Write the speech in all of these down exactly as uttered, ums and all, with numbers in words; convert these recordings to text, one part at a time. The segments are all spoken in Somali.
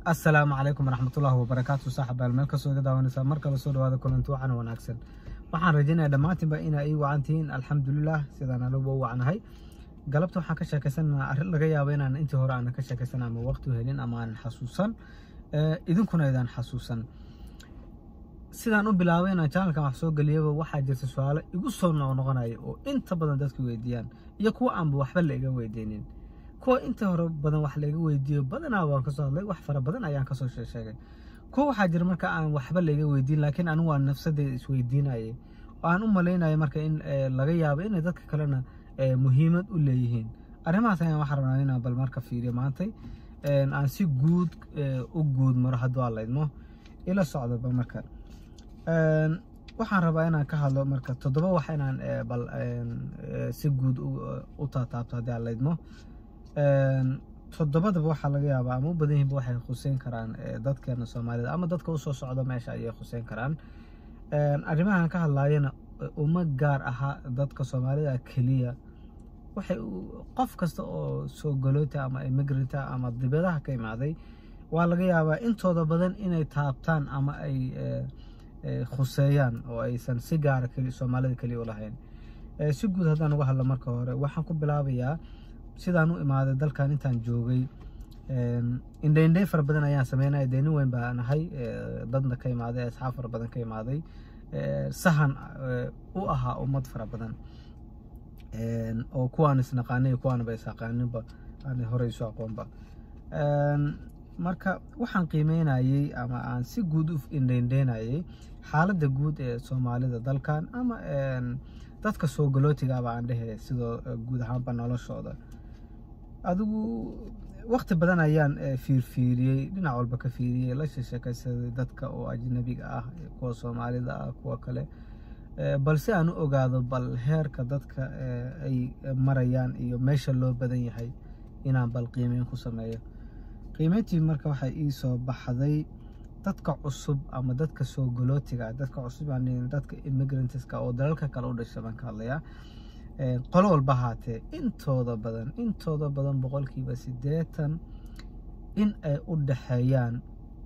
السلام عليكم ورحمة الله وبركاته صاحب الملك سوق داونسا مركب سود هذا كلنت وعنا وناكسن waxaan rajaynayaa dhamaantiinba in ay wacantiin alxamdulillah sidaan aan ugu wacanahay galabta waxaan ka sheekaysanaa arrin laga yaabo inaan intii hore aan ka sheekaysanaa ama waqti u helin ama aan xasuusan ee idinkuna idaan xasuusan sidaan u bilaabay inaan channelka wax soo galiyay waxa jirta su'aalo igu soo noqnoqonaya oo inta badan dadku weydiiyaan iyo kuwa aan waxba la iga weydiinin kuwa inta hore badan wax la iga weydiiyo badanaa waan ka soo hadlay wax fara badan ayaan ka soo sheegay kuwa waxa jira marka aan waxba la iga weydiin laakiin anigu waan nafsadeyda is weydiinayay aan u maleynayay marka in laga yaabo in dadka kalena muhiimad u leeyihiin arrimahaas ayaan wax rabnaa inaan bal marka fiiriyo maantay aan si guud u guud maro hadoo leedmo ila socdo marka waxaan rabaa inaan ka hadlo marka toddoba wax inaan bal si guud u taataabto hadii aan leedmo toddobada waxa laga yaabaa ama badan yihiin waxay khuseen karaan dadkeena Soomaalida ama dadka u soo socda meesha ay khuseen karaan arrimahan ka hadlayna uma gaar aha dadka Soomaalida kaliya waxay qof kasta oo soo galoota ama immigrant ama dibadaha ka imaaday waa laga yaabaa intooda badan inay taabtaan ama ay khuseeyaan oo aysan si gaar ah Soomaalida kaliya u lahayn si guud hadaan uga hadlo marka hore waxaan ku bilaabayaa sidaan u imaaday dalkan intaan joogay in indhay far badan ayaan sameynay deeni weyn baan ahay dadna ka imaaday asxaab far badan ka imaaday sahan u ahaa ummad fara badan oo kuwaan isnaqaanay kuwaan bay isaqaaninba aan hore isu aqoonba marka waxaan qiimeynayay ama aan si guud u indhaynayay xaaladda guud ee Soomaalida dalkan ama dadka soo galootiga aan dhahay sidoo guud ahaan noloshooda adigu waqti badan ayaan fiirfiiriyay dhinac walba ka fiiriyay la sheekaysaday dadka oo ajnabiga ah kuwa Soomaalida ah kuwa kale balse aan u ogaado bal heerka dadka ay marayaan iyo meesha loo badan yahay inaan bal qiimeyn ku sameeyo qiimeyntii marka waxa ii soo baxday dadka cusub ama dadka soo galootiga dadka cusub aan dadka immigrantska oo dalalka kale u dhashay baan ka hadlayaa qolo walba haatee intooda badan intooda badan boqolkiiba siddeetan in ay u dhaxeeyaan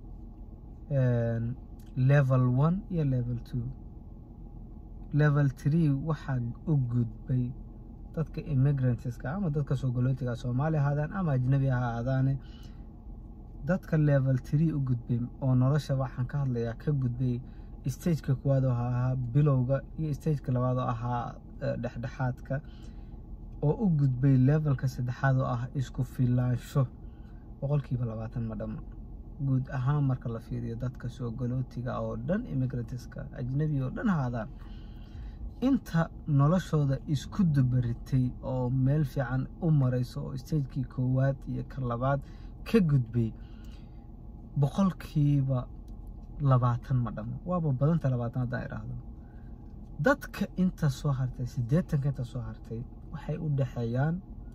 level one iyo level two level three waxa u gudbay dadka immigrantska ama dadka soo galootiga Soomaali ahaadaan ama ajnabi ahaadaan dadka level three u gudbay oo nolosha waxaan ka hadlayaa ka gudbay stage-ka koowaad oo ahaa bilowga iyo stage-ka labaad oo ahaa dhexdhexaadka oo u gudbay levelka saddexaad oo ah isku filaansho boqolkiiba labaatan ma dhamo guud ahaan marka la fiiriyo dadka soo galootiga oo dhan immigrantska ajnabi oo dhan ahaadaan inta noloshooda isku dubaritay oo meel fiican u marayso oo stage-kii koowaad iyo ka labaad ka gudbay boqolkiiba labaatan ma dhamo waaba badanta labaatan hadaan iraahdo dadka inta soo hartay siddeetan inta soo hartay waxay u dhaxeeyaan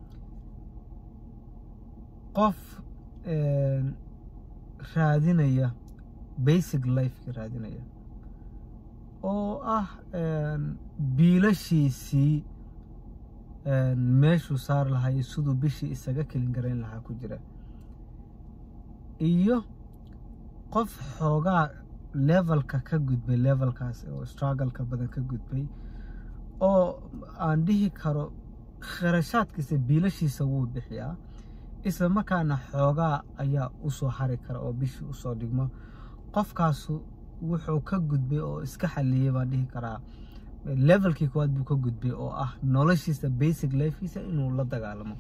qof raadinaya basic life raadinaya oo ah biilashiisii meeshu saar lahay sidoo bishii isaga kelin gareyn lahaa ku jira iyo qof xoogaa levelka ka gudbay levelkaas oo struggle ka badan ka gudbay oo aan dhihi karo kharashaadkiisa biilashiisa wuu bixiyaa isla markaana xoogaa ayaa u soo hari kara oo bishii u soo dhigmo qofkaas wuxuu ka gudbay oo iska xaliyay baan dhihi karaa levelkii koowaad buu ka gudbay oo ah noloshiisa basic lifekiisa inuu la dagaalamo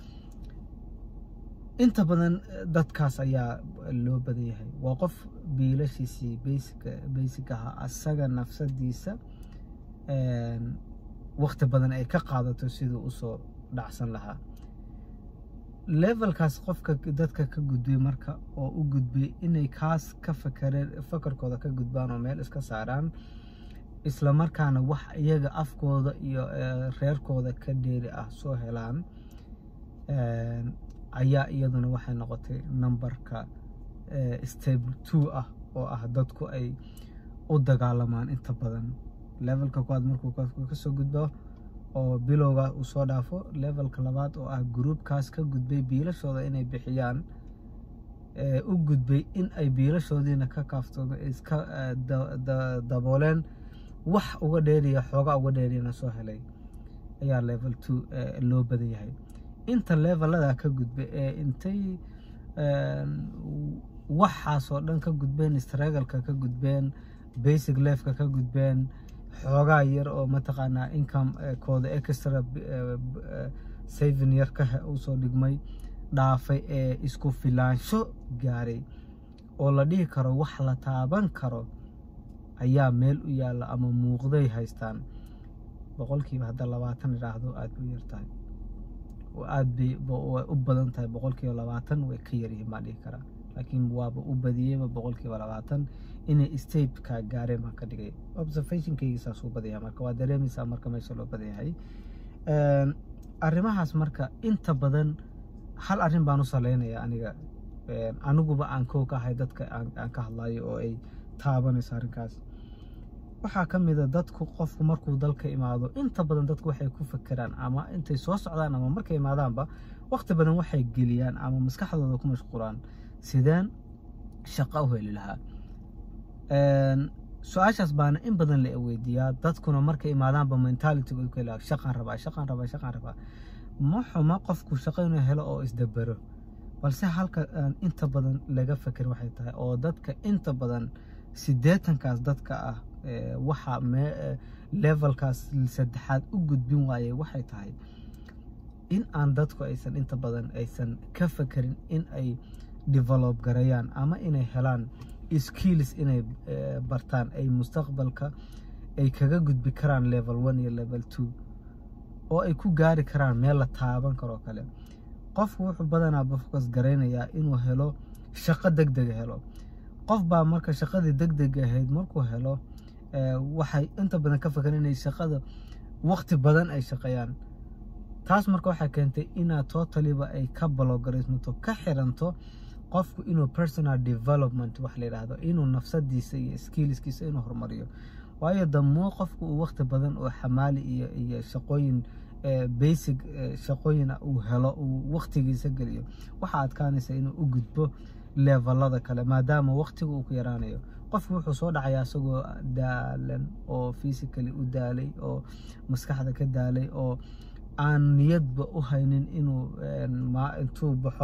inta badan dadkaas ayaa loo badan yahay waa qof biilashiisii basic basic ah asaga nafsadiisa een waqti badan ay ka qaadato sidoo u soo dhacsan lahaa levelkaas qofka dadka ka gudbay marka oo u gudbay inay kaas ka fakareen fakarkooda ka gudbaan oo meel iska saaraan isla markaana wax iyaga afkooda iyo reerkooda ka dheeri ah soo helaan een ayaa iyaduna waxay noqotay numberka stable two ah oo ah dadku ay u dagaalamaan inta badan levelka koowaad markuu ka soo gudbo oo bilowga uu soo dhaafo levelka labaad oo ah groupkaas ka gudbay biilashooda inay bixiyaan u gudbay in ay biilashoodiina ka kaaftoodo iska dabooleen wax uga dheeriya xoogaa uga dheeriyana soo helay ayaa level two loo badan yahay. inta levelada ka gudbay ee intay waxaas oo dhan ka gudbeen, struggle-ka ka gudbeen, basic life-ka ka gudbeen, xoogaa yar oo mataqaanaa income kooda extra saving yar ka u soo dhigmay dhaafay ee isku filaansho gaaray oo la dhihi karo wax la taaban karo ayaa meel u yaala ama muuqday haystaan. boqolkiiba hadda labaatan iraahdo aad u yartahay oo aad bay u badan tahay. boqolkiiba labaatan way ka yar yihiin baan dhihi karaa, laakiin waaba u badiyeyba boqolkiiba labaatan inay state ka gaareen baan ka dhigay. observation-kayga saas u badaya marka waa dareemaysaa marka meesha loo badan yahay. arrimahaas marka inta badan hal arrin baan u saleynayaa aniga aniguba aan koo ka ahay dadka aan ka hadlayo oo ay taabanayso arrinkaas. waxaa ka mid a dadku qofku markuu dalka imaado inta badan dadku waxay ku fekeraan ama intay soo socdaan ama markay imaadaanba waqti badan waxay geliyaan ama maskaxdooda ku mashquulaan sideen shaqo u heli lahaa. su-aashaas baana in badan la weydiiyaa dadkuna markay imaadaanba mentality-ga ku helaa shaqaan rabaa shaqaan rabaa shaqaan rabaa. ma xuma qofku shaqo inuu helo oo isdabero, balse halka inta badan laga feker waxay tahay oo dadka inta badan siddeetankaas dadka ah waxa levelkaas saddexaad u gudbin waayay waxay tahay in aan dadku aysan inta badan aysan ka fekerin in ay develop garayaan ama inay helaan skills inay bartaan ay mustaqbalka ay kaga gudbi karaan level one iyo level two oo ay ku gaari karaan meel la taaban karo kale. qofku wuxuu badanaa focus garaynayaa inuu helo shaqo degdeg helo. qof baa marka shaqadii degdeg ahayd markuu helo waxay inta badan ka fekeran inay shaqada waqti badan ay shaqeeyaan. taas marka waxay keentay inaad totally-ba ay ka balogaraysmato ka xiranto qofku inuu personal development wax la yiraahdo inuu nafsadiisa iyo skillskiisa inuu horumariyo. waayo damo qofku uu waqti badan oo xamaali iyo iyo shaqooyin basic shaqooyin uu helo uu waqtigiisa geliyo waxa adkaanaysa inuu u gudbo levelada kale maadaama waqtigu uu ku yaraanayo. qofku wuxuu soo dhacayaa isagoo daalan oo physically u daalay oo maskaxda ka daalay oo aan niyadba u haynin inuu intuu baxo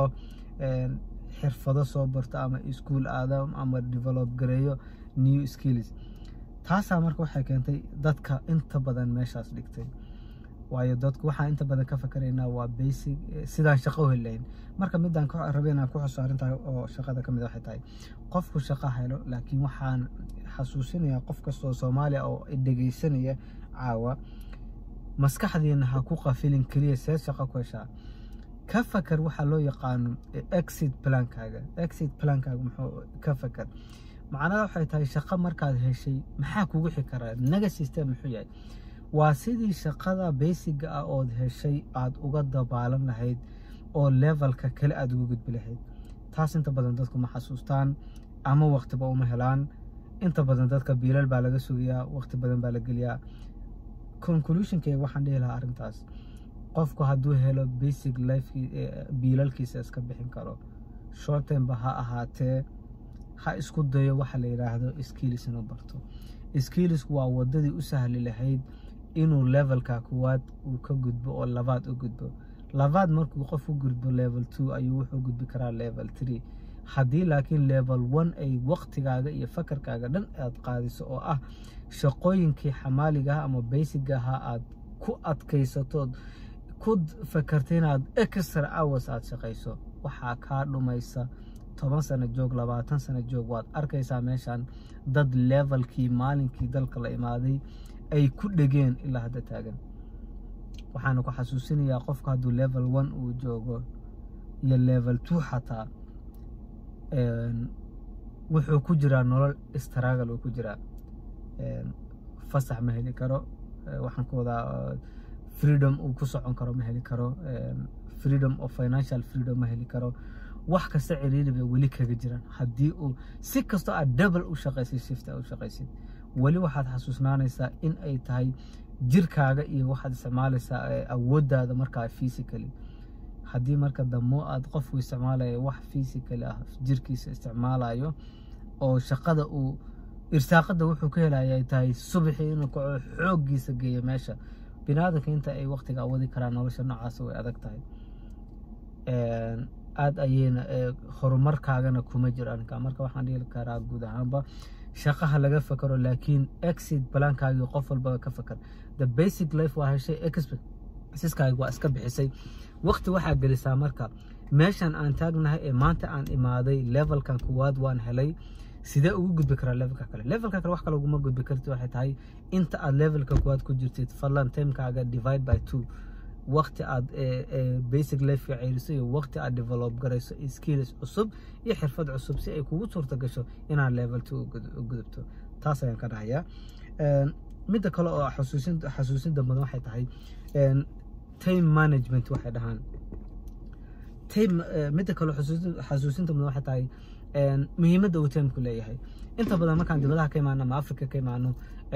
xirfado soo barto ama iskuul aado ama develop gareeyo new skills. taasaa marka waxay keentay dadka inta badan meeshaas dhigtay. waayo dadku waxaa inta badan ka fakaraynaa waa basic sidaan shaqo u helayn. marka midaan ka rabay inaan ku xuso arrintaa oo shaqada ka mid waxay tahay qofku shaqo helo, laakiin waxaan xasuusinayaa qof kastoo Soomaaliya oo dhageysanaya caawa maskaxdiina ha ku qafilin kaliya see shaqo ku heshaa. ka fakar waxa loo yaqaano exit plan-kaaga. exit plan-kaaga muxuu ka fakar macnaheedu waxay tahay shaqo markaad heshay maxaa kugu xigi karaa naga system muxuu yahay. waa sidii shaqada basic ah oo heshay aad uga dabaalan lahayd oo levelka kale aad ugu gudbi lahayd. taas inta badan dadku ma xasuustaan ama waqtiba uma helaan. inta badan dadka biilal baa laga sugayaa, waqti badan baa la geliyaa. conclusion-kayga waxaan dhihi lahaa arrintaas qofku hadduu helo basic life biilalkiisa iska bixin karo short term ba ha ahaatee ha isku dayo waxa la yiraahdo skills inuu barto. skills waa wadadii u sahli lahayd inuu levelka kuwaad uu ka gudbo oo labaad u gudbo. labaad markuu qof u gudbo level two ayuu wuxuu gudbi karaa level three. haddii laakiin level one ay waqtigaaga iyo fakarkaaga dhan aad qaadiso oo ah shaqooyinkii xamaaliga ama basic ah aad ku adkaysatood ku fakartay inaad extra hours aad shaqayso waxaa ka dhumaysa toban sano joog labaatan sano joog waad arkaysaa meeshan dad levelkii maalinkii dalka la imaaday ay ku dhageen ilaa hadda taagan. waxaan ku xasuusinayaa qofka hadduu level one uu joogo iyo level two xataa wuxuu ku jiraa nolol struggle uu ku jiraa. fasax ma heli karo, waxaan ku wadaa freedom uu ku socon karo ma heli karo, freedom of financial freedom ma heli karo. wax kasta ciriiri bay weli kaga jiraan. haddii uu si kastoo aad double u shaqaysid shift u shaqaysid weli waxaad xasuusnaanaysaa in ay tahay jirkaaga iyo waxaad isticmaalaysaa awooddaada markaa physically. haddii marka damo aad qofku isticmaalayo wax physical ah jirkiisa isticmaalayo oo shaqada uu irsaaqada wuxuu ka helayaa tahay subaxii inuu kaco xooggiisa geeyo meesha binaadamka inta ay waqtiga wadi karaan nolosha noocaas way adag tahay aad ayayna horumarkaagana kuma jiraan marka waxaan dhihi karaa guud ahaanba shaqaha laga fakaro laakiin exit plankaagi qof walba ka fakar the basic life waa heshay expenseskaagi waa iska bixisay waqti waxaa gelisaa marka meeshan aan taagnahay ee maanta aan imaaday levelkan kuwaad waan helay sidee ugu gudbi karaa levelka kale levelka kale wax kale uguma gudbi kartid waxay tahay inta aad levelka kuwaad ku jirtid fadlan timekaaga divide by two waqti aad basic life ceyriso iyo waqti aad develop garayso skills cusub iyo xirfad cusub si ay kugu suurta gasho inaad level two u gudubto taas ayaan ka dhahayaa midda kale oo xasuusin xasuusinta badan waxay tahay time management waxay dhahaan time midda kale xasuusinta badan waxay tahay muhiimadda uu time ku leeyahay inta badan markaan dibadaha ka imaano ama Afrika ka imaano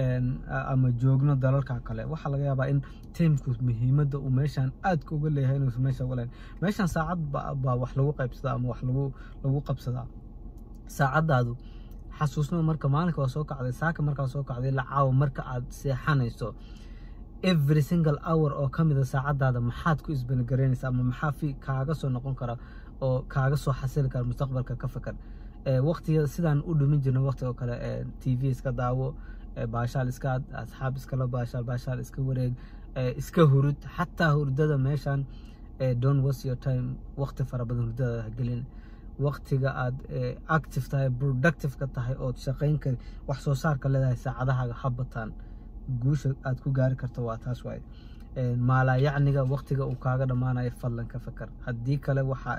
ama joogno dalalka kale waxa laga yaabaa in timeku muhiimadda uu meeshan aad uga leeyahay inuu meesha walaal meeshan saacad baa wax lagu qaybsadaa ama wax lagu lagu qabsadaa saacadaadu xasuusno marka maalinka waa soo kacday saaka marka soo kacday la caaw marka aad seexanayso every single hour oo kamid ah saacadaada maxaad ku isbana gareynaysaa ama maxaa fi kaaga soo noqon kara oo kaaga soo xasili kara mustaqbalka ka fakar waqtiga sidaan u dhumin jirnay waqti oo kale T V iska daawo baashaal iska asxaab iska la baashaal baashaal iska wareeg iska hurud xataa hurdada meeshan don't waste your time waqti fara badan hurdada gelin waqtiga aad active tahay productive ka tahay oo shaqeyn kar wax soo saarka leedahay saacadaha habatan guusha aad ku gaari karto waa taas waay maala yacniga waqtiga uu kaaga dhamaanayo fadlan ka fakar haddii kale waxa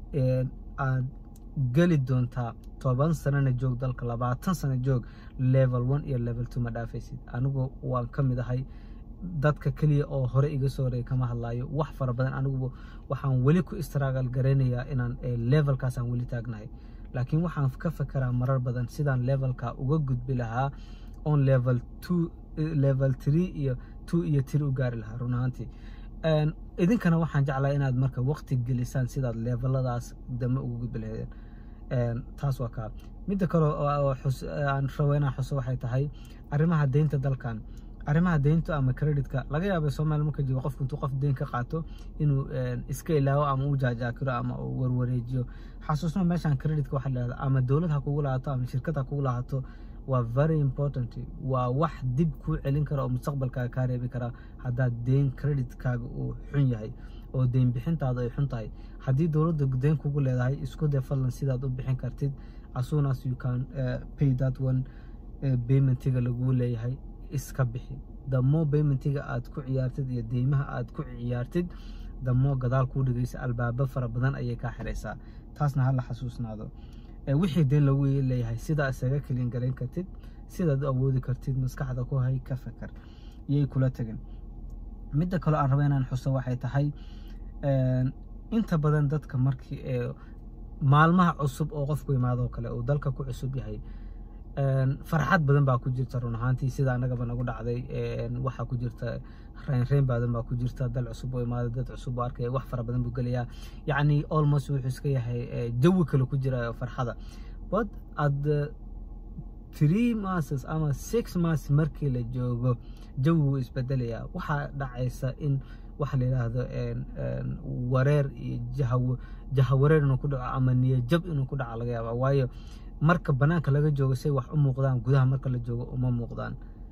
aad gali doontaa toban sanana joog dalka labaatan sano joog level one iyo level two ma dhaafaysid anigu waan ka mid ahay dadka kaliya oo hore iga soo horeeyay kama hadlaayo wax fara badan anigu waxaan weli ku struggle gareynayaa inaan levelkaas aan weli taagnahay laakiin waxaan ka fakaraa marar badan sidaan levelka uga gudbi lahaa on level two level three iyo two iyo three u gaari lahaa run ahaantii idinkana waxaan jeclaa inaad marka waqti gelisaan sidaad leveladaas dama ugu gudbi lahaydeen taas waa kaa midda kale oo aan rabo inaan xuso waxay tahay arrimaha deynta dalkan arrimaha deynta ama creditka laga yaabo Soomaali marka joogo qofku intuu qof deyn ka qaato inuu iska ilaawo ama uu jaajaakiro ama uu warwareejiyo xasuusno meeshan creditka waxa la yiraahdaa ama dawlad ha kugu laato ama shirkad ha kugu laato waa very important waa wax dib ku celin kara oo mustaqbalkaaga ka reebi kara hadaa deyn creditkaaga uu xun yahay oo deyn bixintaada ay xun tahay haddii dawladda deyn kugu leedahay isku day fadlan sidaad u bixin kartid as soon as you can uh, pay that one uh, paymentiga lagu leeyahay iska bixi the more paymentiga aad ku ciyaartid iyo deymaha aad ku ciyaartid the more gadaal ku dhigaysa albaaba fara badan ayay ka xiraysaa taasna hal la xasuusnaado wixii deyn lagu leeyahay sida isaga kalin gareyn kartid sidaad awoodi kartid maskaxda ku hay ka fakar iyay kula tagin midda kale aan rabo inaan xuso waxay tahay inta badan dadka markii maalmaha cusub oo qofku imaado kale oo dalka ku cusub yahay farxad badan baa ku jirta run ahaantii sida anagaba nagu dhacday waxa ku jirta rayn rayn badan baa ku jirta dal cusub oo imaado dad cusub oo arkay wax fara badan buu galiyaa yacni almost wuxuu iska yahay jawi kale ku jira farxada but at three months ama six months markii la joogo jawigu isbedelayaa waxaa dhacaysa in waxa la yiraahdo wareer iyo jahaw jahawareer inuu ku dhaco ama niyad jab inuu ku dhaco laga yaabaa waayo marka banaanka laga joogo say wax u muuqdaan gudaha marka la joogo uma muuqdaan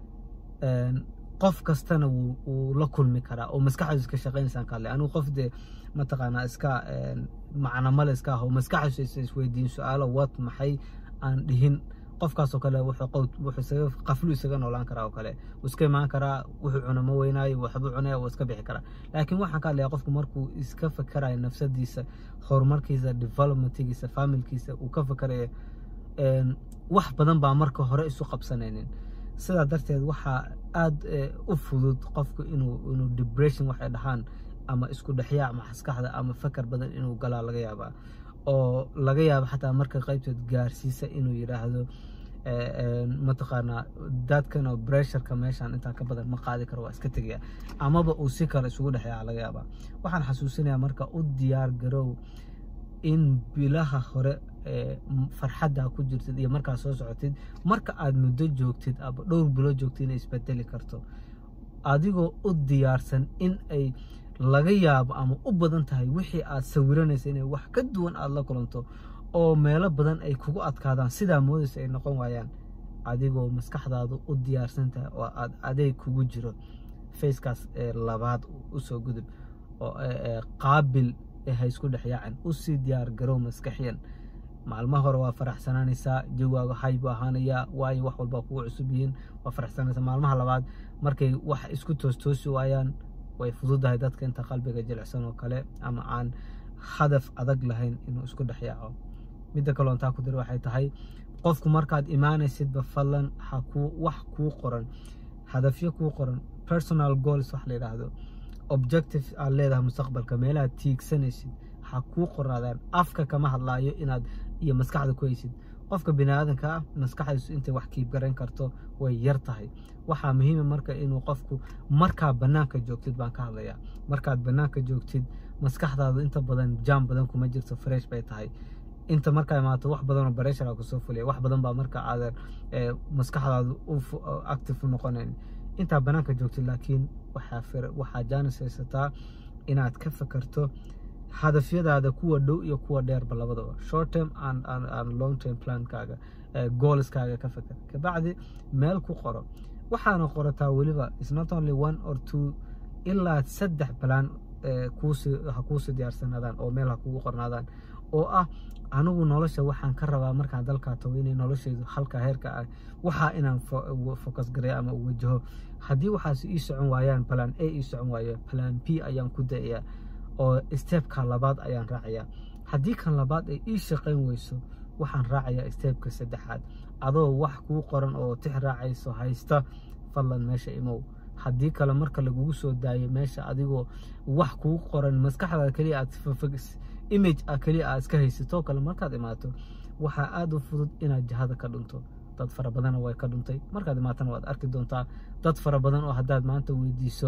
qof kastana wuu la kulmi karaa oo maskaxdiisa ka shaqeynaysan kale anigu qof de mataqaanaa iska macna male iska ah oo maskaxdiisa isweydiin su'aalo what maxay aan dhihin qofkaas oo kale wuxuu qowd wuxuu isaga qaflu isaga noolaan karaa oo kale uu iska imaan karaa wuxuu cuna ma weynaayo waxbuu cunaya oo iska bixi karaa laakiin waxaan ka hadlayaa qofku markuu iska fakarayo nafsadiisa horumarkiisa developmentigiisa familkiisa uu ka fakarayo wax badan baa marka hore isu qabsanaynin sidaa darteed waxaa aad u fudud qofku inuu inuu depression waxay dhahaan ama isku dhexyaac maskaxda ama fakar badan inuu galaa laga yaabaa oo laga yaabo xataa marka qaybteed gaarsiisa inuu yiraahdo mataqaanaa dadkan oo pressureka meeshan intaa ka badan ma qaadi karo waa iska tegaya amaba uu si kale isugu dhexeeya laga yaabaa waxaan xasuusinayaa marka u diyaar garow in bilaha hore farxadda ku jirtid iyo markaa soo socotid marka aad muddo joogtid aba dhowr bilo joogtid inay isbedeli karto adigoo u diyaarsan in ay laga yaabo ama u badan tahay wixii aad sawiranaysa inay wax ka duwan aad la kulanto oo meelo badan ay kugu adkaadaan sidaa moodaysa ay noqon waayaan adigoo maskaxdaadu u diyaarsan tahay oo aad adeeg kugu jiro facekaas labaad u soo gudub oo qaabil ha isku dhex yaacin u sii diyaar garow maskaxiyan maalmaha hore waa faraxsanaanaysaa jawaaga hay buu ahaanayaa waayo wax walba kugu cusub yihiin waa faraxsanaysaa maalmaha labaad markay wax isku toostoosi waayaan way fududahay dadka inta qalbiga jilicsan oo kale ama aan hadaf adag lahayn inuu isku dhex yaaco midda kale oo intaa ku dir waxay tahay qofku markaad imaanaysidba fadlan ha kuu wax kuu qoran hadafyo kuu qoran personal goals wax la yidhaahdo objective aad leedahay mustaqbalka meelaha tiigsanaysid ha kuu qoraadaan afka kama hadlaayo inaad iyo maskaxda ku haysid qofka biniaadanka ah maskaxdiisu intay wax kiib garan karto way yar tahay waxaa muhiima marka inuu qofku markaa bannaanka joogtid baan ka hadlayaa markaad bannaanka joogtid maskaxdaadu inta badan jaam badan kuma jirto fresh bay tahay inta markaa imaato wax badan oo pressure ah kusoo fuliya wax badan baa marka aadan maskaxdaadu active u noqonayn intaa bannaanka joogtid laakiin waxaa waxaa jaanis haysataa inaad ka fakarto hadafyadaada kuwa dhow iyo kuwa dheerba labadaba short term and, and, and long term plankaaga goalskaaga ka fakar kabacdi meel ku qoro waxaana qorataa weliba is not only one or two ilaa saddex plan kuusi ha kuusi diyaarsanaadaan oo meel ha kugu qornaadaan oo ah anigu nolosha waxaan ka rabaa markaan dalkaa tago inay noloshaydu halka heerka ah waxaa inaan focus gareeyo ama wajaho haddii waxaas ii socon waayaan plan A ii socon waayo plan B ayaan ku dayaa oo stepka labaad ayaan raacayaa haddii kan labaad ay ii shaqayn weyso waxaan raacayaa stepka saddexaad adoo wax kuu qoran oo tix raacayso haysta fadlan meesha imow haddii kale marka lagugu soo daayo meesha adigoo wax kuu qoran maskaxdaada keliya aad image ah keliya aad iska haysato kale markaad imaato waxaa aad u fudud inaad jahada ka dhunto dad fara badanna way ka dhuntay markaad imaatana waad arki doontaa dad fara badan oo haddaad maanta weydiiso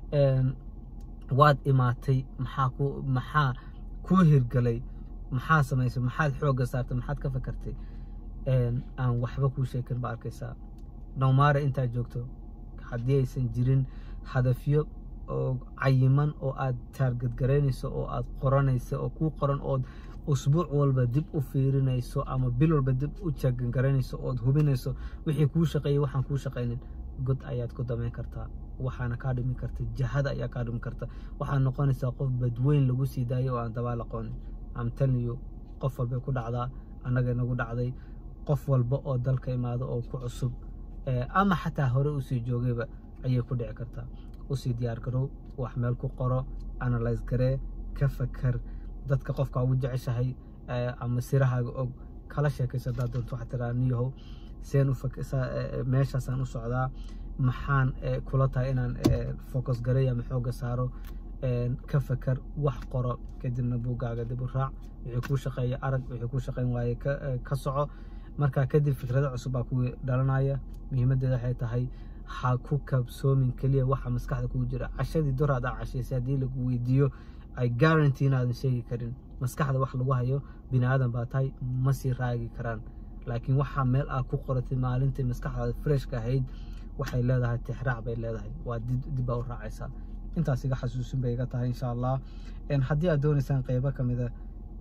waad imaatay maxaa ku maxaa kuu hirgalay maxaa samaysay maxaad xoogga saartay maxaad ka fakartay aan waxba kuu sheekin ba arkaysaa nawmaare intaad joogto haddii aysan jirin hadafyo oo cayiman oo aad taarget garaynayso oo aad qoranayso oo kuu qoran ood usbuuc walba dib u fiirinayso ama bil walba dib u jaagan garaynayso ood hubinayso wixii kuu shaqeeyay waxaan kuu shaqaynin god ayaad ku damayn kartaa waxaana kaa dhimi karta jahada ayaa kaa dhimi karta waxaad noqonaysaa qof badweyn lagu sii daayo oo aan dabaal aqoonin am telling you qof walbay ku dhacdaa annaga nagu dhacday qof walba oo dalka imaado oo ku cusub ama xataa hore usii joogayba ayay ku dhici kartaa usii diyaar garow wax meel ku qoro analyze garee ka fakar dadka qofka ugu jeceshahay ama sirahaaga og kala sheekayso haddaad doonto waxaad tiraa niyahow seen u meeshaasaan u socdaa maxaan kula tahay inaan focus gareeya ama xoogga saaro ka fakar wax qoro kadibna buuggaaga dib u raac wixii kuu shaqeeya arag wixii kuu shaqayn waaye ka soco markaa kadib fikrado cusub baa kugu dhalanaya muhiimadeeda waxay tahay ha ku kabsoomin keliya waxa maskaxda kugu jira cashadii doraad aa cashaysay haddii lagu weydiiyo ay guarantee inaadan sheegi karin maskaxda wax lagu hayo bini aadan baa tahay ma sii raagi karaan laakiin waxaa meel aad ku qoratay maalintii maskaxdaada freshka ahayd waxay leedahay tixraac bay leedahay waa dib baa u raacaysaa intaas iga xasuusin bay iga tahay insha allah haddii aad doonaysaan qeybo ka mida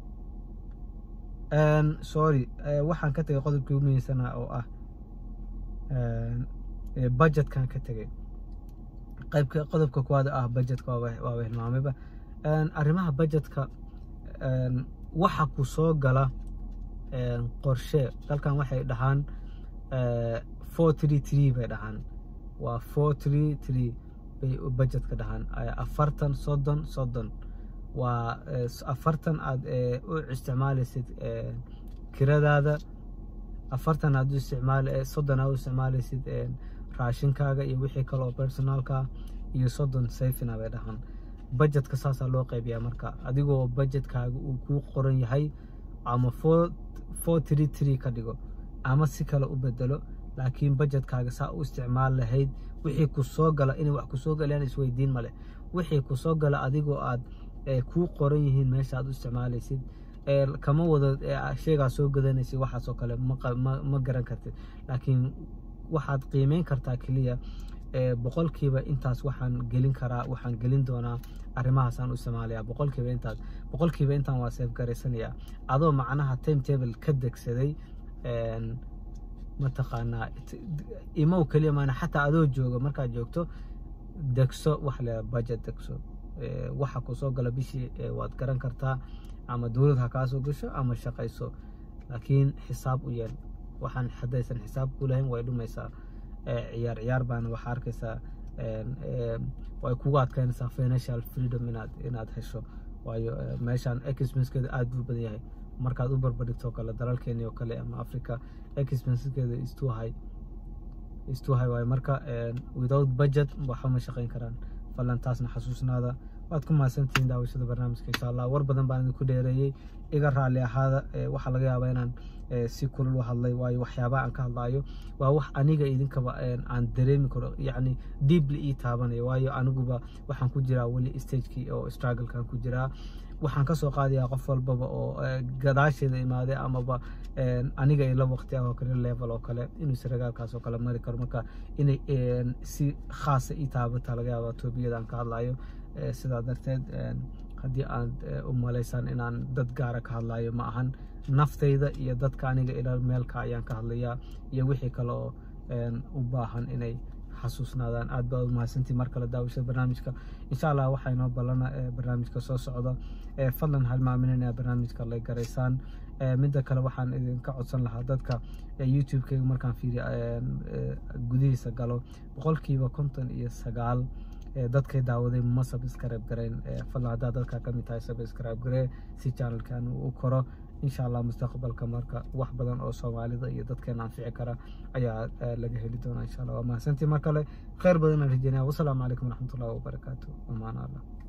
sorry waxaan ka tegay qodobkii ugu muhiimsana oo ah budgetkan ka tegay qaybka qodobka kuwaad ah budgetka waa hilmaamayba arrimaha budgetka waxa ku soo gala qorshe dalkan waxay dhahaan four three three bay dhahaan waa four three three bay budgetka dhahaan afartan soddon soddon waa afartan aad u isticmaalaysid kiradaada afartan aad u isticmaal soddon aad u isticmaalaysid raashinkaaga iyo wixii kale oo personalka iyo soddon safina bay dhahaan budgetka saasaa loo qaybiyaa marka adigoo budgetkaaga uu kuu qoran yahay ama four three three ka dhigo ama si kale u bedelo laakiin budgetkaaga saa u isticmaal lahayd wixii ku soo gala inay wax ku soo galaan isweydiin male wixii ku soo gala adigoo aad ku qoran yihiin meesha aad u isticmaalaysid kama wada shaygaa soo gadanaysa waxaas oo kale ma garan kartid laakiin waxaad qiimeyn kartaa keliya boqolkiiba intaas waxaan gelin karaa waxaan gelin doonaa arrimahaasaan u isticmaalayaa boqolkiiba intaas boqolkiiba intaan waa seef garaysanayaa adoo macnaha timetable ka degsaday mataqaanaa imow keliya maana xataa adoo jooga markaad joogto degso wax le budget degso waxa ku soo gala bishii waad garan kartaa ama dawlad ha kaa soo gasho ama shaqayso laakiin xisaab u yeel waxaan haddaysan xisaab ku lahayn way dhumaysaa ciyaar ciyaar baana waxaa arkaysaa way kugu adkaynaysaa financial freedom inaad inaad hesho waayo meeshaan expensekeeda aad buu badan yahay markaad u barbardhigto kale dalalkeeni oo kale ama Africa expensekeeda is too high is too high waayo marka without budget waxa ma shaqayn karaan falan taasna xasuusnaada waad ku maasantiin daawashada barnaamijka insha Allah war badan baan idinku dheereeyay iga raali ahaada waxa laga yaabaa inaan si kulul u hadlay waayo waxyaabaha aan ka hadlayo waa wax aniga idinkaba aan dareemi karo yani deeply ii taabanaya waayo aniguba waxaan ku jiraa wali stage-kii oo struggle-kan ku jiraa waxaan ka soo qaadayaa qof walbaba oo gadaasheeda imaaday amaba aniga ila waqti ah oo kale level oo kale inuu saragaalkaas oo kale mari karo marka inay si khaas ii taabata laga yaabaa toobiyada aan ka hadlayo sidaa darteed haddii aad u malaysaan inaan dad gaara ka hadlayo ma ahan naftayda iyo dadka aniga ila meelka ayaan ka hadlayaa iyo wixii kale oo u baahan inay xasuusnaadaan aad baa u mahadsantii mar kale daawashada barnaamijka insha Allah waxaa inoo ballana barnaamijka soo socda fadlan halmaamin inaa barnaamijka la garaysaan midda kale waxaan idinka codsan lahaa dadka YouTube-kayga markaan fiiriyo gudihiisa galo boqolkiiba konton iyo sagaal dadkay daawaday ma subscribe gareyn fadlan haddaa dadka ka mid tahay subscribe garee si channelkan u koro insha Allah mustaqbalka marka wax badan oo Soomaalida iyo dadkeena anfici kara ayaa laga heli doonaa insha Allah waa mahadsantii mar kale khayr badan aan rajeynaa wassalaamu calaykum waraxmatullaahi wabarakaatuh amaana Allah